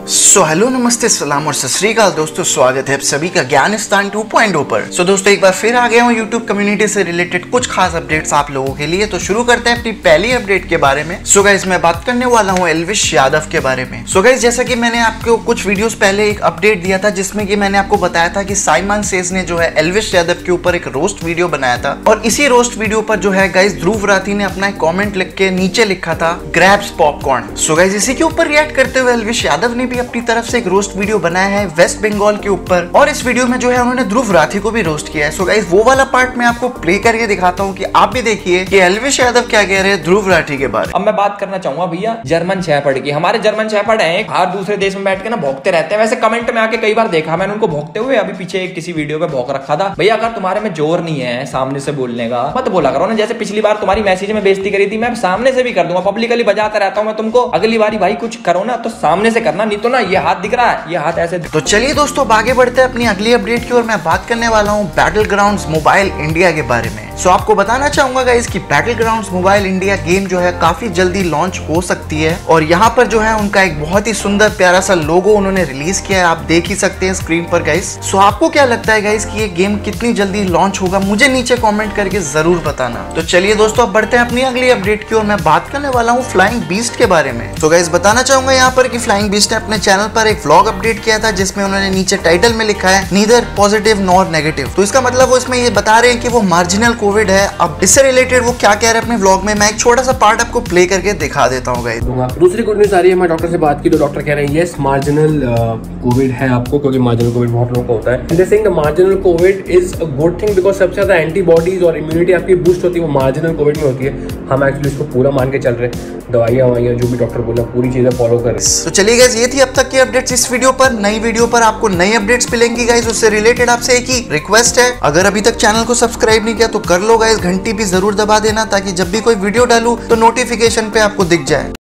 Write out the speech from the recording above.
Hello नमस्ते सलाम और सत श्री अकाल दोस्तों, स्वागत है आप सभी का ज्ञानिस्तान 2.0 पर। दोस्तों एक बार फिर आ गया हूँ यूट्यूब कम्युनिटी से रिलेटेड कुछ खास अपडेट्स आप लोगों के लिए। तो शुरू करते हैं अपनी पहली अपडेट के बारे में। गाइस मैं बात करने वाला हूँ एल्विश यादव के बारे में। गाइस जैसा कि मैंने आपको कुछ वीडियोस पहले एक अपडेट दिया था जिसमें कि मैंने आपको बताया था कि साइमन सेज ने जो है एल्विश यादव के ऊपर एक रोस्ट वीडियो बनाया था, और इसी रोस्ट वीडियो पर जो है गाइस ध्रुव राठी ने अपना एक कॉमेंट लिख के नीचे लिखा था ग्रैब्स पॉपकॉर्न। गाइस इसी के ऊपर रिएक्ट करते हुए एल्विश यादव ने भी अपनी तरफ से एक रोस्ट वीडियो बनाया है वेस्ट बंगाल के ऊपर, और इस वीडियो में जो है उन्होंने ध्रुव राठी को भी रोस्ट किया है। गाइस वो वाला पार्ट मैं आपको प्ले करके दिखाता हूँ कि आप भी देखिए कि एल्विश यादव क्या कह रहे हैं ध्रुव राठी के बारे में। अब मैं बात करना चाहूंगा भैया जर्मन शेफर्ड की। हमारे जर्मन शेफर्ड हैं, हर दूसरे देश में बैठ के ना भौंकते रहते हैं। वैसे कमेंट में आके कई बार देखा मैंने उनको भौंकते हुए। अभी पीछे एक किसी वीडियो पे भौंक रखा था। भैया अगर तुम्हारे में जोर नहीं है सामने से बोलने का मत बोला करो ना। जैसे पिछली बार तुम्हारी मैसेज में बेइज्जती करी थी, मैं सामने से भी कर दूंगा, पब्लिकली बजाता रहता हूँ मैं तुमको। अगली बारी भाई कुछ करो ना तो सामने से करना, नहीं तो ना ये हाथ दिख रहा है, ये हाथ ऐसे। तो चलिए दोस्तों आगे बढ़ते हैं अपनी अगली अपडेट की ओर। मैं बात करने वाला हूँ बैटल ग्राउंड्स मोबाइल इंडिया के बारे में। आपको बताना चाहूंगा गाइस कि battlegrounds mobile India game जो है काफी जल्दी लॉन्च हो सकती है, और यहाँ पर जो है उनका एक बहुत ही सुंदर प्यारा सा लोगो उन्होंने रिलीज किया है, आप देख ही सकते हैं स्क्रीन पर गाइस। आपको क्या लगता है गाइस कि ये गेम कितनी जल्दी लॉन्च होगा, मुझे नीचे कॉमेंट करके जरूर बताना। तो चलिए दोस्तों अब बढ़ते हैं अपनी अगली अपडेट की ओर। मैं बात करने वाला हूँ फ्लाइंग बीस्ट के बारे में। गाइस बताना चाहूंगा यहाँ पर कि फ्लाइंग बीस्ट ने अपने चैनल पर एक व्लॉग अपडेट किया था जिसमें उन्होंने नीचे टाइटल में लिखा है नीदर पॉजिटिव नॉर नेगेटिव। तो इसका मतलब वो इसमें ये बता रहे हैं कि वो मार्जिनल कोविड है। अब इससे रिलेटेड वो क्या कह रहे हैं अपने व्लॉग में, मैं एक छोटा सा पार्ट आपको प्ले करके दिखा देता हूँ गाइस। दूसरी गुड न्यूज आ रही है, मैं डॉक्टर से बात की तो डॉक्टर कह रहे हैं यस मार्जिनल कोविड है आपको, क्योंकि मार्जिनल कोविड बहुत लोगों को होता है। They saying the marginal covid is a good thing because सबसे ज्यादा एंटीबॉडीज और इम्यूनिटी आपकी बूस्ट होती है वो मार्जिनल कोविड में होती है। हम एक्चुअली इसको पूरा मान के चल रहे हैं, दवाइयाँ जो भी डॉक्टर बोला पूरी चीजें फॉलो कर रहे हैं। तो चलिए गाइस ये थी अब तक की अपडेट्स इस वीडियो पर। नई वीडियो पर आपको नई अपडेट्स मिलेंगी गाइस। उससे रिलेटेड आपसे एक ही रिक्वेस्ट है, अगर अभी तक चैनल को सब्सक्राइब नहीं किया तो कर लो गाइस, घंटी भी जरूर दबा देना ताकि जब भी कोई वीडियो डालूं तो नोटिफिकेशन पे आपको दिख जाए।